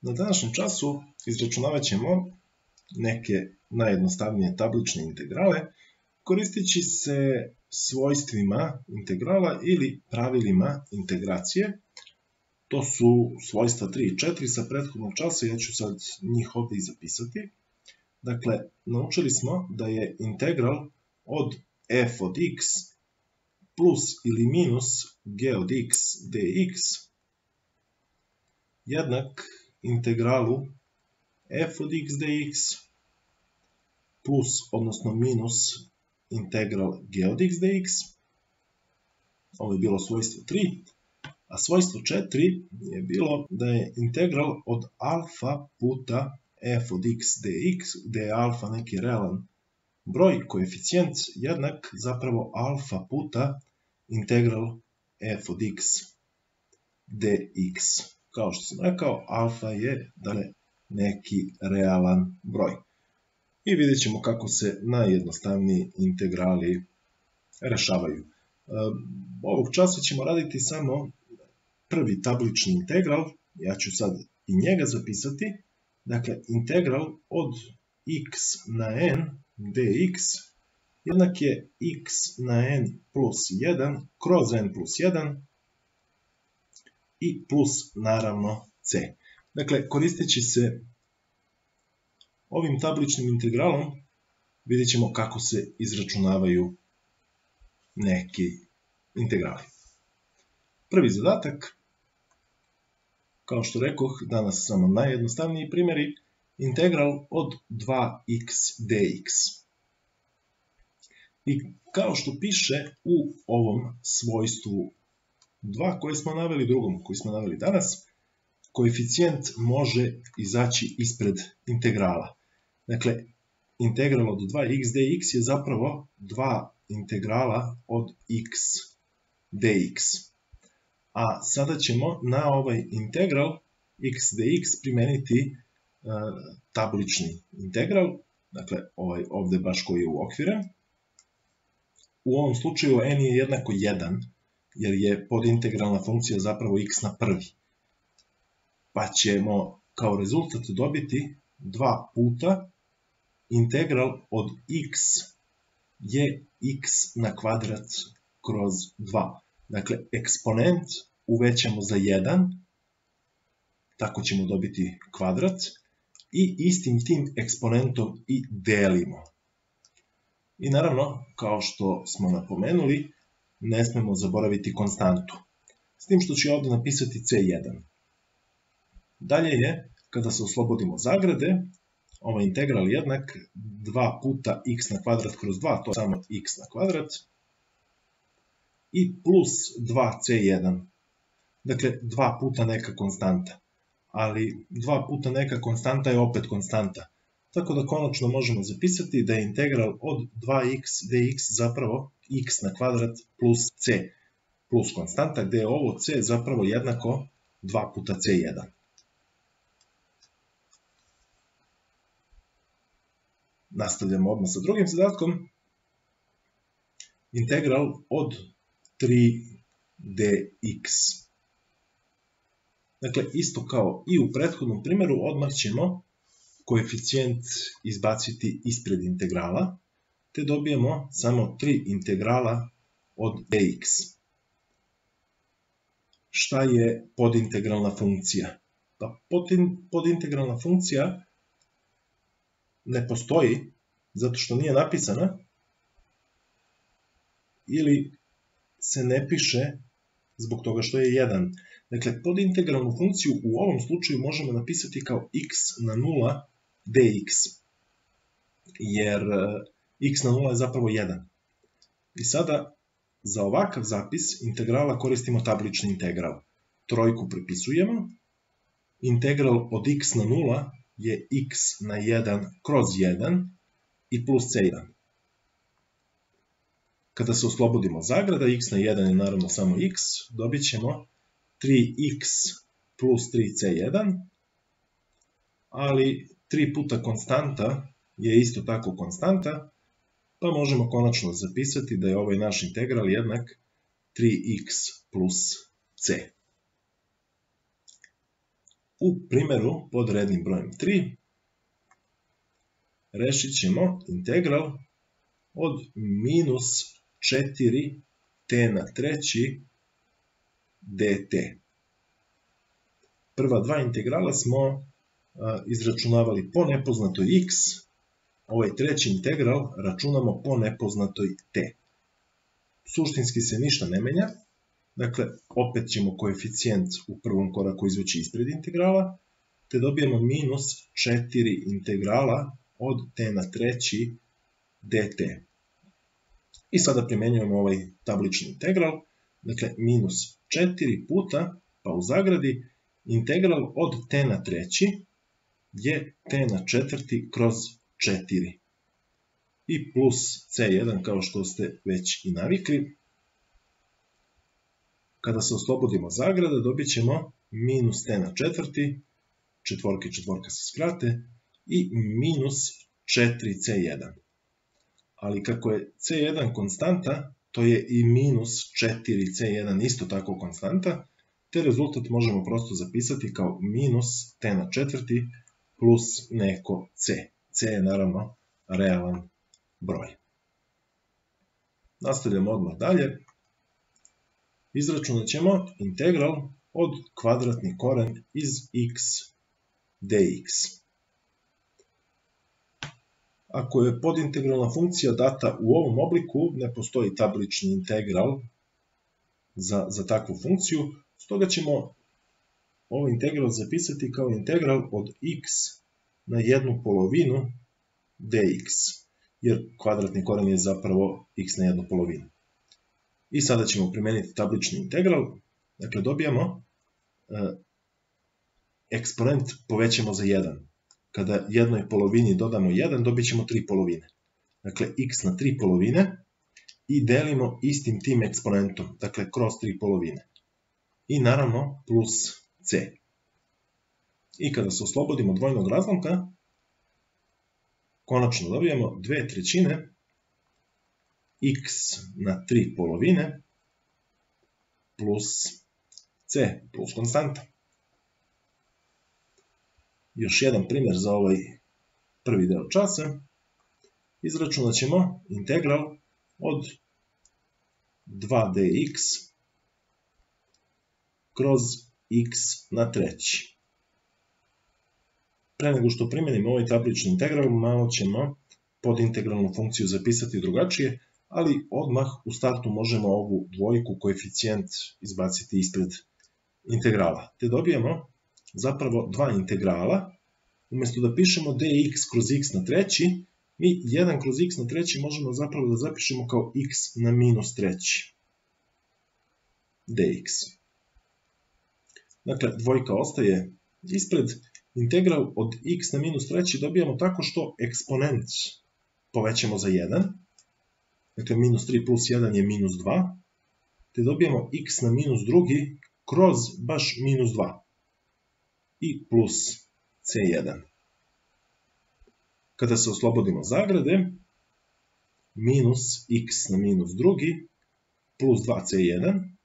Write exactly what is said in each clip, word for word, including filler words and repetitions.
Na današnjem času izračunavat ćemo neke najjednostavnije tablične integrale koristeći se svojstvima integrala ili pravilima integracije. To su svojstva tri i četiri sa prethodnog časa, ja ću sad njih ovdje i zapisati. Dakle, naučili smo da je integral od f od x plus ili minus g od x dx jednak integralu f od x dx plus, odnosno minus, integral g od x dx. Ovo je bilo svojstvo tri, a svojstvo četiri je bilo da je integral od alfa puta f od x dx, gde je alfa neki realan broj, koeficijent, jednak zapravo alfa puta integral f od x dx. Kao što sam rekao, alfa je dakle neki realan broj. I vidjet ćemo kako se najjednostavniji integrali rešavaju. Ovog časa ćemo raditi samo prvi tablični integral, ja ću sad i njega zapisati. Dakle, integral od x na n dx jednak je x na n plus jedan kroz n plus jedan i plus naravno c. Dakle, koristeći se ovim tabličnim integralom vidjet ćemo kako se izračunavaju neki integrali. Prvi zadatak, kao što rekoh, danas samo najjednostavniji primjeri, integral od dva x dx. I kao što piše u ovom svojstvu dva koje smo naveli, drugom koji smo naveli danas, koeficijent može izaći ispred integrala. Dakle, integral od dva x dx je zapravo dva integrala od x dx. A sada ćemo na ovaj integral x dx primeniti uh, tablični integral, dakle ovaj ovdje baš koji je uokviren. U ovom slučaju n je jednako jedan, jer je podintegralna funkcija zapravo x na prvi. Pa ćemo kao rezultat dobiti dva puta integral od x je x na kvadrat kroz dva. Dakle, eksponent uvećamo za jedan, tako ćemo dobiti kvadrat, i istim tim eksponentom i delimo. I naravno, kao što smo napomenuli, ne smemo zaboraviti konstantu. S tim što ću ovdje napisati c jedan. Dalje je, kada se oslobodimo zagrade, ovaj integral jednak dva puta x na kvadrat kroz dva, to je samo x na kvadrat, i plus dva c jedan. Dakle, dva puta neka konstanta. Ali dva puta neka konstanta je opet konstanta. Tako da konačno možemo zapisati da je integral od dva x dx zapravo x na kvadrat plus c plus konstanta, gde je ovo c zapravo jednako dva puta c jedan. Nastavljamo odmah sa drugim zadatkom. Integral od tri dx. Dakle, isto kao i u prethodnom primjeru, odmah ćemo koeficijent izbaciti ispred integrala, te dobijemo samo tri integrala od dx. Šta je podintegralna funkcija? Pa podintegralna funkcija ne postoji zato što nije napisana ili se ne piše zbog toga što je jedan. Dakle, podintegralnu funkciju u ovom slučaju možemo napisati kao x na nula dx, jer x na nula je zapravo jedan. I sada za ovakav zapis integrala koristimo tablični integral. Trojku prepisujemo, integral od x na nula je x na jedan kroz jedan i plus c jedan. Kada se oslobodimo zagrada, x na jedan je naravno samo x, dobit ćemo tri x plus tri c jedan, ali tri puta konstanta je isto tako konstanta, pa možemo konačno zapisati da je ovaj naš integral jednak tri x plus c. U primjeru pod rednim brojem tri rešit ćemo integral od minus četiri t na treći dt. Prva dva integrala smo izračunavali po nepoznatoj x, ovaj treći integral računamo po nepoznatoj t. Suštinski se ništa ne menja, dakle opet ćemo koeficijent u prvom koraku izvući ispred integrala, te dobijemo minus četiri integrala od t na treći dt. I sada primenjujemo ovaj tablični integral, dakle minus četiri puta, pa u zagradi, integral od t na treći je t na četvrti kroz četiri. I plus c jedan kao što ste već i navikli. Kada se oslobodimo zagrada dobit ćemo minus t na četvrti, četvorka i četvorka se skrate, i minus četiri c jedan. Ali kako je c jedan konstanta, to je i minus četiri c jedan isto tako konstanta, te rezultat možemo prosto zapisati kao minus t na četvrti plus neko c. C je naravno realan broj. Nastavljamo odmah dalje. Izračunat ćemo integral od kvadratni koren iz x dx. Ako je podintegralna funkcija data u ovom obliku, ne postoji tablični integral za, za takvu funkciju, stoga ćemo ovaj integral zapisati kao integral od x na jednu polovinu dx, jer kvadratni koren je zapravo x na jednu polovinu. I sada ćemo primijeniti tablični integral, dakle dobijamo e, eksponent povećamo za jedan. Kada jednoj polovini dodamo jedan, dobit ćemo tri polovine. Dakle, x na tri polovine i delimo istim tim eksponentom, dakle kroz tri polovine. I naravno plus c. I kada se oslobodimo dvojnog razlomka, konačno dobijemo dve trećine x na tri polovine plus c plus konstanta. Još jedan primjer za ovaj prvi deo časa. Izračunat ćemo integral od dva dx kroz x na treći. Pre nego što primjenimo ovaj tablični integral, malo ćemo podintegralnu funkciju zapisati drugačije, ali odmah u startu možemo ovu dvojku koeficijent izbaciti ispred integrala. Te dobijemo zapravo dva integrala. Umjesto da pišemo dx kroz x na treći, mi jedan kroz x na treći možemo zapravo da zapišemo kao x na minus treći dx. Dakle, dvojka ostaje ispred. Integral od x na minus treći dobijamo tako što eksponent povećamo za jedan. Dakle, minus tri plus jedan je minus dva. Te dobijemo x na minus drugi kroz baš minus dva. I plus c jedan. Kada se oslobodimo zagrade, minus x na minus drugi plus dva c jedan,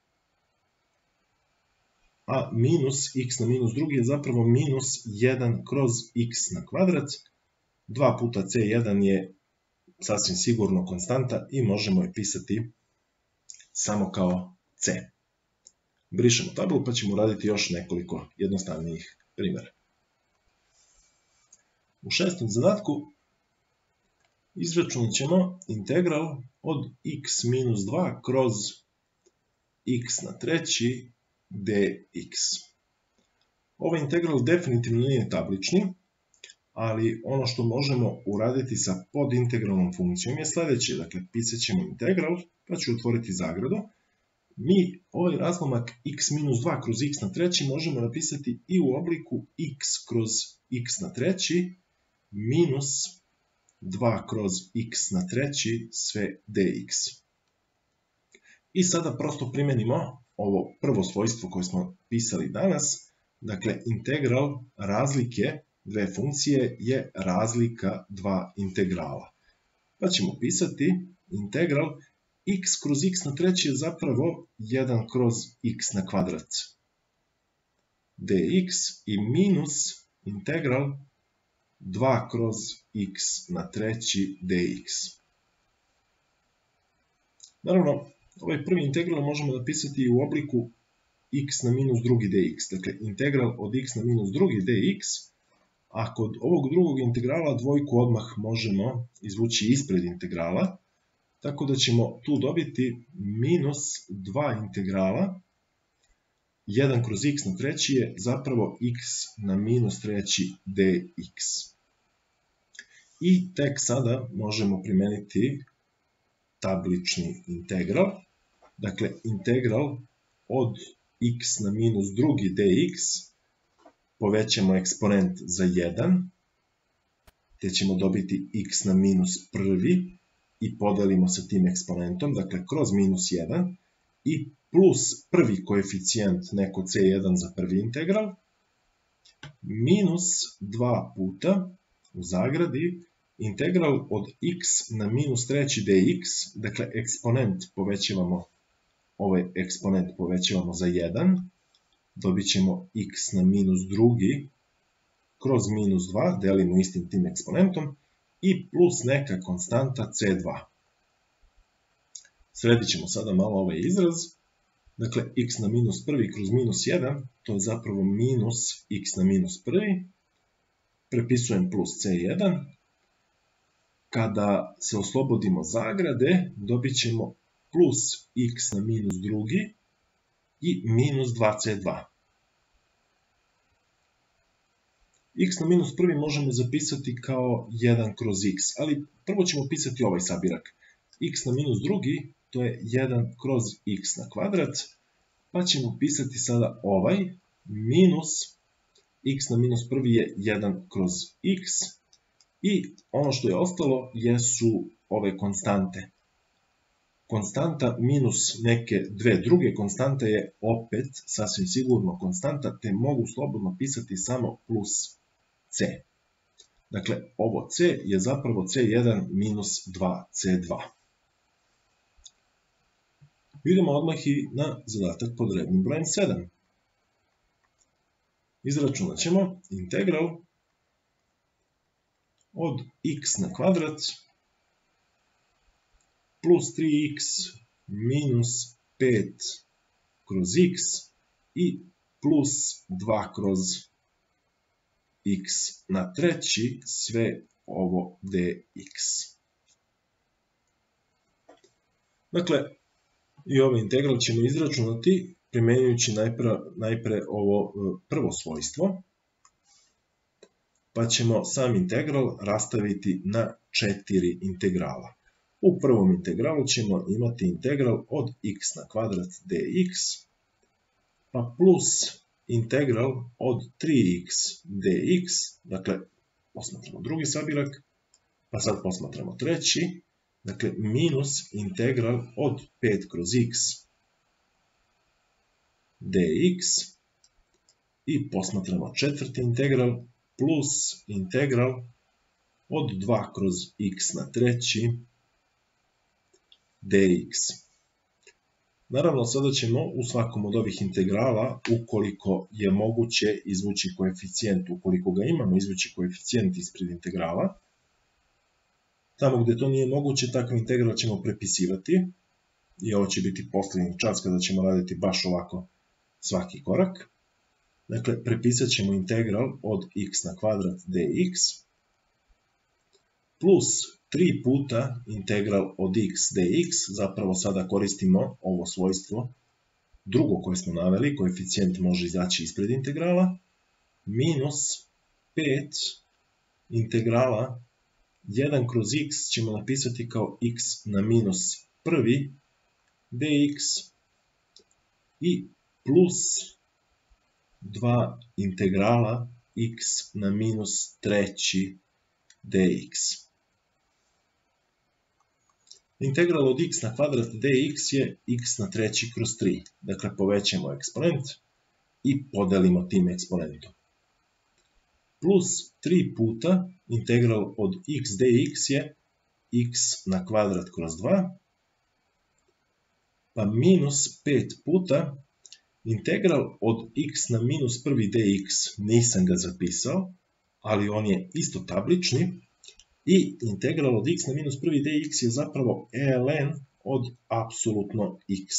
a minus x na minus drugi je zapravo minus jedan kroz x na kvadrat. dva puta c jedan je sasvim sigurno konstanta i možemo je pisati samo kao c. Brišemo tabelu pa ćemo raditi još nekoliko jednostavnijih primjera. U šestom zadatku izračunat ćemo integral od x minus dva kroz x na treći dx. Ovaj integral definitivno nije tablični, ali ono što možemo uraditi sa podintegralnom funkcijom je sljedeće. Dakle, pisat ćemo integral, pa ću otvoriti zagradu. Mi ovaj razlomak x minus dva kroz x na treći možemo napisati i u obliku x kroz x na treći minus dva kroz x na treći sve dx. I sada prosto primjenimo ovo prvo svojstvo koje smo pisali danas. Dakle, integral razlike dve funkcije je razlika dva integrala. Pa ćemo pisati integral x kroz x na treći je zapravo jedan kroz x na kvadrat. dx i minus integral dva kroz x na treći dx. Naravno, ovaj prvi integral možemo napisati u obliku x na minus drugi dx, dakle integral od x na minus drugi dx, a kod ovog drugog integrala dvojku odmah možemo izvući ispred integrala, tako da ćemo tu dobiti minus dva integrala, jedan kroz x na treći je zapravo x na minus treći dx. I tek sada možemo primeniti tablični integral, dakle integral od x na minus drugi dx, povećamo eksponent za jedan, te ćemo dobiti x na minus prvi i podelimo sa tim eksponentom, dakle kroz minus jedan, i plus prvi koeficijent neko c jedan za prvi integral, minus dva puta u zagradi integral od x na minus treći dx, dakle eksponent povećavamo, ovaj eksponent povećavamo za jedan, dobit ćemo x na minus drugi kroz minus dva, delimo istim tim eksponentom, i plus neka konstanta c dva. Sredit ćemo sada malo ovaj izraz, dakle x na minus prvi kroz minus jedan, to je zapravo minus x na minus prvi, prepisujem plus c jedan, kada se oslobodimo zagrade, dobit ćemo plus x na minus drugi i minus dva c dva. X na minus prvi možemo zapisati kao jedan kroz x, ali prvo ćemo pisati ovaj sabirak. X na minus drugi, to je jedan kroz x na kvadrat, pa ćemo pisati sada ovaj, minus x na minus prvi je jedan kroz x, i ono što je ostalo jesu ove konstante. Konstanta minus neke dve druge konstante je opet sasvim sigurno konstanta, te mogu slobodno pisati samo plus c. Dakle, ovo c je zapravo c jedan minus dva c dva. Idemo odmah i na zadatak pod rednim brojem sedam. Izračunat ćemo integral od x na kvadrat plus tri x minus pet kroz x i plus dva kroz x na treći, sve ovo dx. Dakle, i ovaj integral ćemo izračunati primenjujući najpre, najpre ovo prvo svojstvo, pa ćemo sam integral rastaviti na četiri integrala. U prvom integralu ćemo imati integral od x na kvadrat dx, pa plus integral od tri x dx, dakle posmatramo drugi sabirak, pa sad posmatramo treći, dakle minus integral od pet kroz x dx, i posmatramo četvrti integral, plus integral od dva kroz x na treći dx. Naravno, sada ćemo u svakom od ovih integrala, ukoliko je moguće izvući koeficijent, ukoliko ga imamo izvući koeficijent ispred integrala, tamo gde to nije moguće, takav integral ćemo prepisivati, i ovo će biti posljednji čas kada ćemo raditi baš ovako svaki korak. Dakle, prepisat ćemo integral od x na kvadrat dx plus tri puta integral od x dx, zapravo sada koristimo ovo svojstvo drugo koje smo naveli, koeficijent može izaći ispred integrala, minus pet integrala jedan kroz x ćemo napisati kao x na minus prvi dx i plus dva integrala x na minus treći dx. Integral od x na kvadrat dx je x na treći kroz tri. Dakle, povećamo eksponent i podelimo tim eksponentom. Plus tri puta integral od x dx je x na kvadrat kroz dva, pa minus pet puta Integral od x na minus prvi dx nisam ga zapisao, ali on je isto tablični. I integral od x na minus prvi dx je zapravo ln od apsolutno x.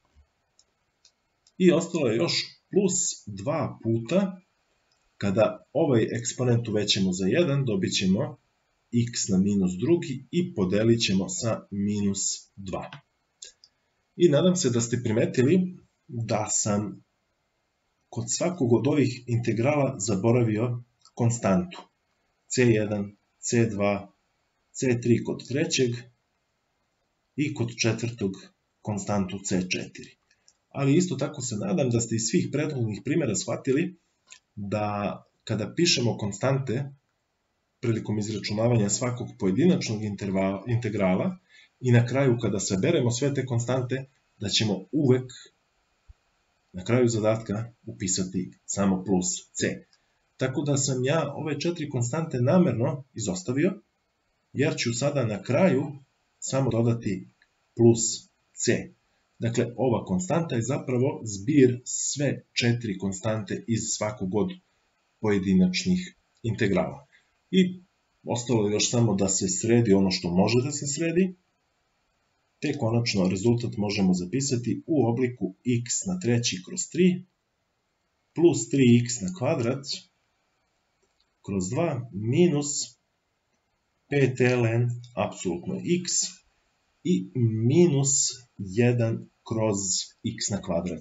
I ostalo je još plus dva puta. Kada ovaj eksponent uvećamo za jedan, dobit ćemo x na minus drugi i podelit ćemo sa minus dva. I nadam se da ste primetili da sam kod svakog od ovih integrala zaboravio konstantu. ce jedan, ce dva, ce tri kod trećeg i kod četvrtog konstantu ce četiri. Ali isto tako se nadam da ste iz svih prethodnih primjera shvatili da kada pišemo konstante prilikom izračunavanja svakog pojedinačnog integrala i na kraju kada saberemo sve te konstante, da ćemo uvek na kraju zadatka upisati samo plus c. Tako da sam ja ove četiri konstante namerno izostavio, jer ću sada na kraju samo dodati plus c. Dakle, ova konstanta je zapravo zbir sve četiri konstante iz svakog od pojedinačnih integrala. I ostalo je još samo da se sredi ono što može da se sredi, te konačno rezultat možemo zapisati u obliku x na treći kroz tri plus tri x na kvadrat kroz dva minus pet ln apsolutno x i minus jedan kroz x na kvadrat.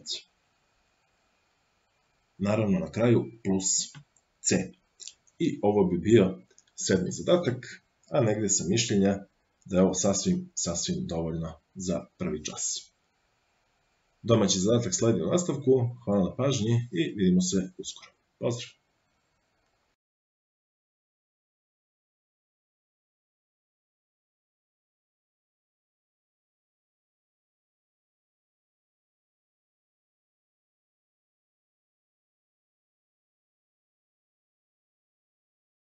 Naravno na kraju plus c. I ovo bi bio sedmi zadatak, a negde sam mišljenja da je ovo sasvim, sasvim dovoljno za prvi čas. Domaći zadatak sledi u nastavku, hvala na pažnji i vidimo se uskoro. Pozdrav!